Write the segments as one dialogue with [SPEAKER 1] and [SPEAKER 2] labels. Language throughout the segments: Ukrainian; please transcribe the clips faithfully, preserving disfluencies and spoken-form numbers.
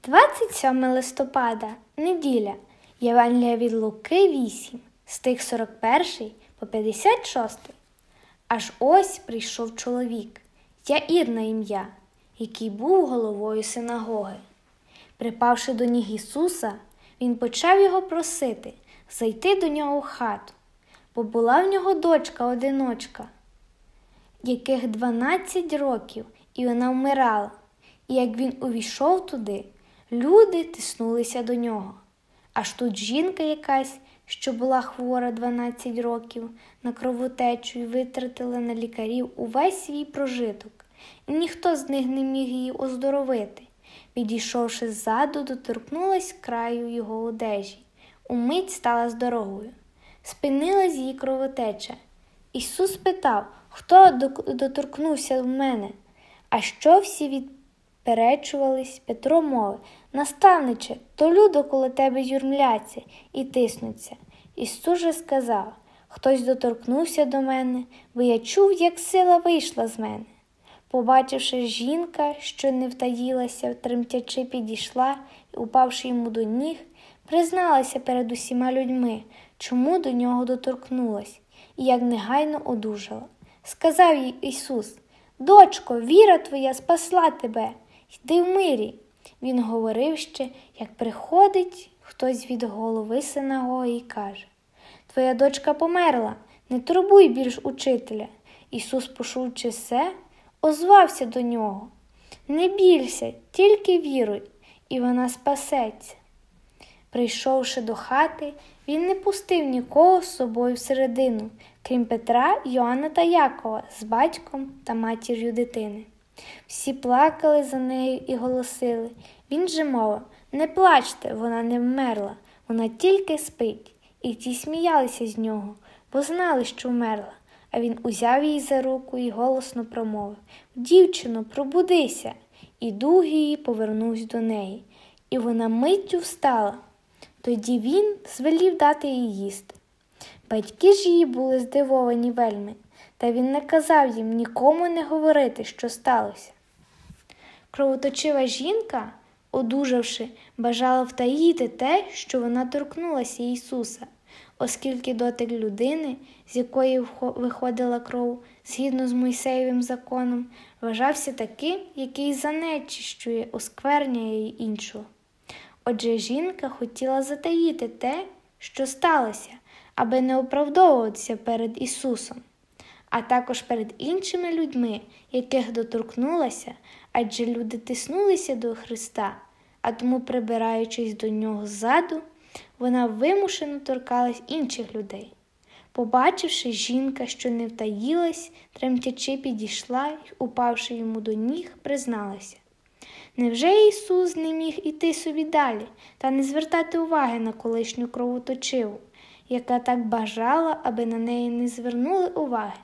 [SPEAKER 1] двадцять сьоме листопада, неділя, Євангелія від Луки вісім, стих сорок перший по п'ятдесят шостий. Аж ось прийшов чоловік, Яїр на ім'я, який був головою синагоги. Припавши до ніг Ісуса, він почав його просити зайти до нього в хату, бо була в нього дочка-одиночка, яких дванадцять років, і вона вмирала. І як він увійшов туди, люди тиснулися до нього. Аж тут жінка якась, що була хвора дванадцять років на кровотечу, і витратила на лікарів увесь свій прожиток, і ніхто з них не міг її оздоровити. Підійшовши ззаду, доторкнулась краю його одежі, умить стала здоровою. Спинилась її кровотеча. Ісус питав: «Хто доторкнувся в мене?» А що всі відперечувались? Петро мовив: «Наставниче, то люди коло тебе юрмляться і тиснуться». Ісус же сказав: «Хтось доторкнувся до мене, бо я чув, як сила вийшла з мене». Побачивши, жінка, що не втаїлася, тремтячи підійшла і, упавши йому до ніг, призналася перед усіма людьми, чому до нього доторкнулась, і як негайно одужала. Сказав їй Ісус: «Дочко, віра твоя спасла тебе, йди в мирі». Він говорив ще, як приходить хтось від голови синагоги і каже: «Твоя дочка померла, не турбуй більш учителя». Ісус, почувши це, озвався до нього: «Не бійся, тільки віруй, і вона спасеться». Прийшовши до хати, він не пустив нікого з собою всередину, крім Петра, Йоанна та Якова з батьком та матір'ю дитини. Всі плакали за нею і голосили. Він же мовив: «Не плачте, вона не вмерла, вона тільки спить». І ті сміялися з нього, бо знали, що вмерла. А він узяв її за руку і голосно промовив: «Дівчино, пробудися!» І дух її повернувся до неї, і вона миттю встала. Тоді він звелів дати їй їсти. Батьки ж її були здивовані вельми, та він наказав їм нікому не говорити, що сталося. Кровоточива жінка, одужавши, бажала втаїти те, що вона торкнулася Ісуса, оскільки дотик людини, з якої виходила кров, згідно з Мойсеєвим законом, вважався таким, який занечищує, оскверняє іншого. Отже, жінка хотіла затаїти те, що сталося, аби не оправдовуватися перед Ісусом, а також перед іншими людьми, яких доторкнулася, адже люди тиснулися до Христа, а тому, прибираючись до Нього ззаду, вона вимушено торкалась інших людей. Побачивши, жінка, що не втаїлась, тремтячи підійшла й, упавши йому до ніг, призналася. Невже Ісус не міг іти собі далі та не звертати уваги на колишню кровоточиву, яка так бажала, аби на неї не звернули уваги?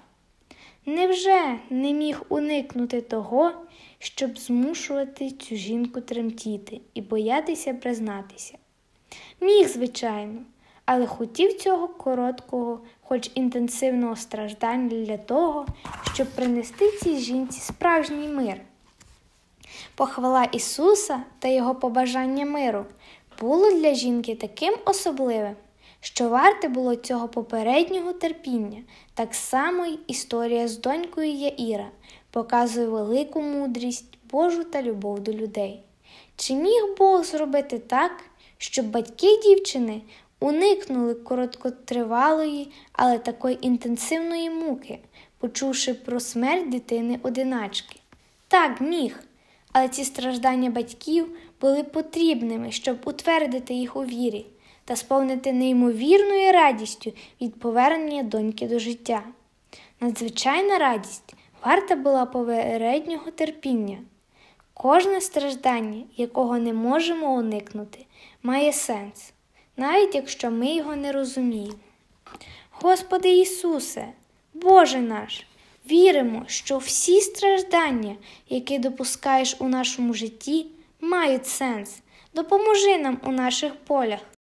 [SPEAKER 1] Невже не міг уникнути того, щоб змушувати цю жінку тремтіти і боятися признатися? Міг, звичайно, але хотів цього короткого, хоч інтенсивного страждання для того, щоб принести цій жінці справжній мир. Похвала Ісуса та Його побажання миру було для жінки таким особливим, що варте було цього попереднього терпіння. Так само й історія з донькою Яїра показує велику мудрість Божу та любов до людей. Чи міг Бог зробити так, щоб батьки дівчини уникнули короткотривалої, але такої інтенсивної муки, почувши про смерть дитини-одиначки? Так, міг. Але ці страждання батьків були потрібними, щоб утвердити їх у вірі та сповнити неймовірною радістю від повернення доньки до життя. Надзвичайна радість варта була попереднього терпіння. Кожне страждання, якого не можемо уникнути, має сенс, навіть якщо ми його не розуміємо. Господи Ісусе, Боже наш, віримо, що всі страждання, які допускаєш у нашому житті, мають сенс. Допоможи нам у наших полях.